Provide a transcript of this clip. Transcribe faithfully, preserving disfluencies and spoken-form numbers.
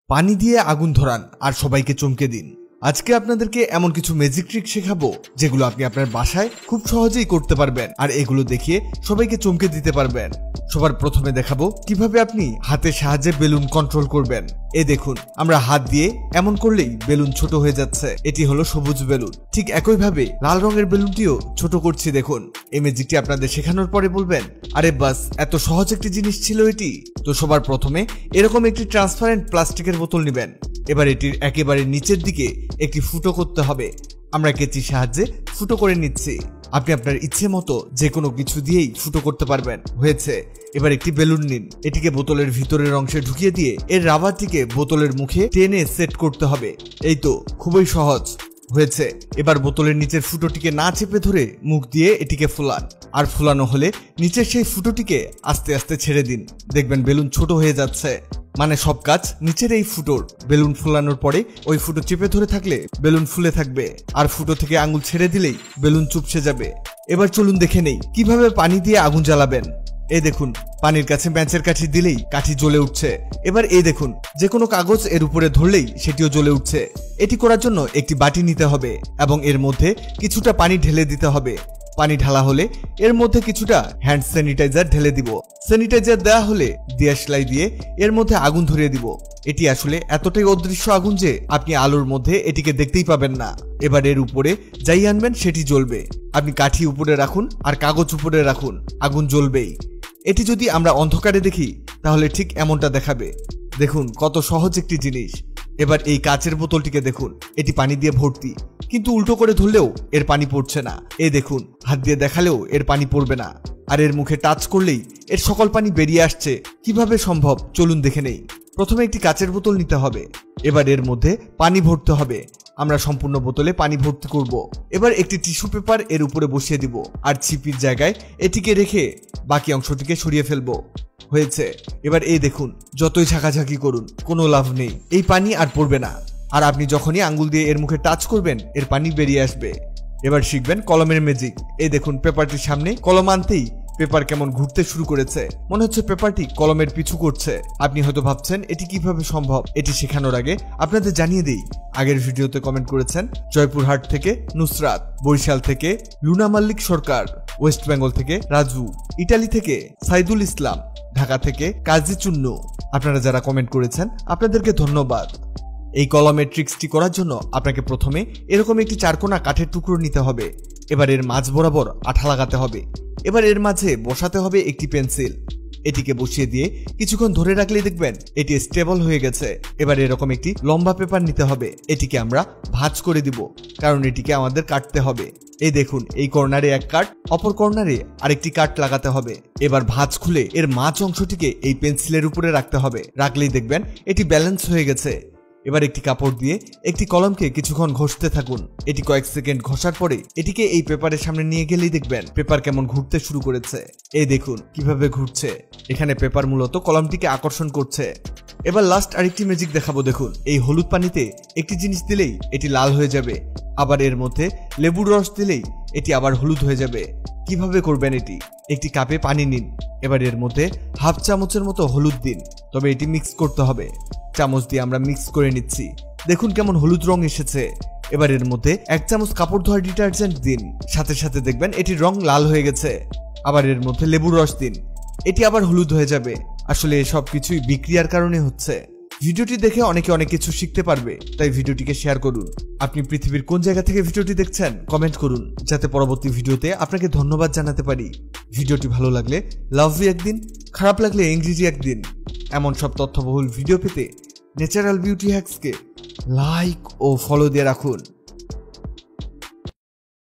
পানি দিয়ে আগুন ধরান আর সবাইকে চমকে দিন। আজকে আপনাদেরকে এমন কিছু ম্যাজিক ট্রিক শেখাবো যেগুলো আপনি আপনার বাসায় খুব সহজেই করতে পারবেন আর এগুলো দেখিয়ে সবাইকে চমকে দিতে পারবেন। সবার প্রথমে দেখাবো কিভাবে আপনি হাতের সাহায্যে বেলুন কন্ট্রোল করবেন। এই দেখুন, আমরা হাত দিয়ে এমন করলেই বেলুন ছোট হয়ে যাচ্ছে। এটি হলো সবুজ বেলুন। ঠিক একইভাবে লাল রঙের বেলুনটিও ছোট করছি। দেখুন, এই ম্যাজিকটি আপনাদের শেখানোর পরে বলবেন, আরে বাস, এত সহজ একটি জিনিস ছিল এটি। তো সবার প্রথমে এরকম একটি ট্রান্সপারেন্ট প্লাস্টিকের বোতল নেবেন। এবার এটির একেবারে নিচের দিকে একটি ফুটো করতে হবে। আমরা কেচির সাহায্যে ফুটো করে নিচ্ছি। আপনি আপনার ইচ্ছে মতো যে কোনো কিছু দিয়েই ফুটো করতে পারবেন। হয়েছে। এবার একটি বেলুন নিন, এটিকে বোতলের ভিতরের অংশে ঢুকিয়ে দিয়ে এর রাবারটিকে বোতলের মুখে টেনে সেট করতে হবে। এই তো, খুবই সহজ। হয়েছে। এবার বোতলের নিচের ফুটোটিকে না চেপে ধরে মুখ দিয়ে এটিকে ফুলান। আর ফুলানো হলে নিচের সেই ফুটোটিকে আস্তে আস্তে ছেড়ে দিন। দেখবেন বেলুন ছোট হয়ে যাচ্ছে। মানে সব কাজ নিচের এই ফুটোর। বেলুন ফুলানোর পরে ওই ফুটো চেপে ধরে থাকলে বেলুন ফুলে থাকবে, আর ফুটো থেকে আঙুল ছেড়ে দিলেই বেলুন চুপসে যাবে। এবার চলুন দেখে নেই কিভাবে পানি দিয়ে আগুন জ্বালাবেন। এই দেখুন, পানির কাছে ম্যাচের কাঠি দিলেই কাঠি জ্বলে উঠছে। এবার এই দেখুন, যে কোনো কাগজ এর উপরে ধরলেই সেটিও জ্বলে উঠছে। এটি করার জন্য একটি বাটি নিতে হবে এবং এর মধ্যে কিছুটা পানি ঢেলে দিতে হবে। পানি ঢালা হলে এর মধ্যে কিছুটা হ্যান্ড স্যানিটাইজার ঢেলে দিব। স্যানিটাইজার দেওয়া হলে দিয়াশলাই দিয়ে এর মধ্যে আগুন ধরিয়ে দিব। এটি আসলে এতটাই অদৃশ্য আগুন যে আপনি আলোর মধ্যে এটিকে দেখতেই পাবেন না। এবার এর উপরে যাই আনবেন সেটি জ্বলবে। আপনি কাঠি উপরে রাখুন আর কাগজ উপরে রাখুন, আগুন জ্বলবেই। এটি যদি আমরা অন্ধকারে দেখি তাহলে ঠিক এমনটা দেখাবে। দেখুন কত সহজ একটি জিনিস। এবার এই কাচের বোতলটিকে দেখুন, এটি পানি দিয়ে ভর্তি, কিন্তু উল্টো করে ধরলেও এর পানি পড়ছে না। এই দেখুন, হাত দিয়ে দেখালেও এর পানি পড়বে না, আর এর মুখে টাচ করলেই এর সকল পানি বেরিয়ে আসছে। কিভাবে সম্ভব চলুন দেখে নেই। প্রথমে একটি কাচের বোতল নিতে হবে। এবার এর মধ্যে পানি ভরতে হবে। আমরা সম্পূর্ণ বোতলে পানি ভর্তি করব। এবার একটি টিস্যু পেপার এর উপরে বসিয়ে দিব আর ছিপির জায়গায় এটিকে রেখে বাকি অংশটিকে সরিয়ে ফেলবো। হয়েছে। এবার এই দেখুন, যতই ঝাঁকাঝাঁকি করুন কোনো লাভ নেই, এই পানি আর পড়বে না। আর আপনি যখনই আঙ্গুল দিয়ে এর মুখে টাচ করবেন এর পানি বেরিয়ে আসবে। এবার শিখবেন কলমের ম্যাজিক। এই দেখুন, পেপারটির সামনে কলম আনতেই পেপার কেমন ঘুরতে শুরু করেছে। মনে হচ্ছে পেপারটি কলমের পিছু করছে। আপনি হয়তো ভাবছেন এটি কিভাবে সম্ভব। এটি শেখানোর আগে আপনাদের জানিয়ে দেই, আগের ভিডিওতে কমেন্ট করেছেন জয়পুরহাট থেকে নুসরাত, বরিশাল থেকে লুনা মাল্লিক সরকার, ওয়েস্ট বেঙ্গল থেকে রাজু, ইটালি থেকে সাইদুল ইসলাম, ঢাকা থেকে কাজী চুন্নু। আপনারা যারা কমেন্ট করেছেন আপনাদেরকে ধন্যবাদ। এই কলমের ট্রিক্সটি করার জন্য আপনাকে প্রথমে এরকম একটি চারকোনা কাঠের টুকরো নিতে হবে। এবার এর মাঝ বরাবর আঠা লাগাতে হবে। এবার এর মাঝে বসাতে হবে একটি পেন্সিল। এটিকে বসিয়ে দিয়ে কিছুক্ষণ ধরে রাখলেই দেখবেন এটি স্টেবল হয়ে গেছে। এবার এরকম একটি লম্বা পেপার নিতে হবে। এটিকে আমরা ভাঁজ করে দিব, কারণ এটিকে আমাদের কাটতে হবে। এই দেখুন, এই কর্নারে এক কাট, অপর কর্নারে আরেকটি কাট লাগাতে হবে। এবার ভাঁজ খুলে এর মাঝ অংশটিকে এই পেন্সিলের উপরে রাখতে হবে। রাখলেই দেখবেন এটি ব্যালেন্স হয়ে গেছে। এবার একটি কাপড় দিয়ে একটি কলমকে কিছুক্ষণ ঘষতে থাকুন। এটি কয়েক সেকেন্ড ঘষার পরে এটিকে এই পেপারের সামনে নিয়ে গেলেই দেখবেন পেপার কেমন ঘুরতে শুরু করেছে। এই দেখুন কিভাবে ঘুরছে। এখানে পেপার মূলত কলমটিকে আকর্ষণ করছে। এবার লাস্ট আরেকটি ম্যাজিক দেখাবো। দেখুন, এই হলুদ পানিতে একটি জিনিস দিলেই এটি লাল হয়ে যাবে, আবার এর মধ্যে লেবুর রস দিলেই এটি আবার হলুদ হয়ে যাবে। কিভাবে করবেন এটি? একটি কাপে পানি নিন। এবার এর মধ্যে হাফ চামচের মতো হলুদ দিন, তবে এটি মিক্স করতে হবে। চামচ দিয়ে আমরা মিক্স করে নিচ্ছি। দেখুন কেমন হলুদ রং এসেছে। এবার এর মধ্যে এক চামচ কাপড় ধোয়ার ডিটারজেন্ট দিন, সাথে সাথে দেখবেন এটির রং লাল হয়ে গেছে। আবার এর মধ্যে লেবুর রস দিন, এটি আবার হলুদ হয়ে যাবে। আসলে সব কিছুই বিক্রিয়ার কারণে হচ্ছে। ভিডিওটি দেখে অনেকে অনেক কিছু শিখতে পারবে, তাই ভিডিওটিকে শেয়ার করুন। আপনি পৃথিবীর কোন জায়গা থেকে ভিডিওটি দেখছেন কমেন্ট করুন, যাতে পরবর্তী ভিডিওতে আপনাকে ধন্যবাদ জানাতে পারি। ভিডিওটি ভালো লাগলে লাভ ইউ একদিন, খারাপ লাগলে ইংরেজি একদিন। এমন সব তথ্যবহুল ভিডিও পেতে ন্যাচারাল বিউটি হ্যাক্সকে লাইক ও ফলো দিয়ে রাখুন।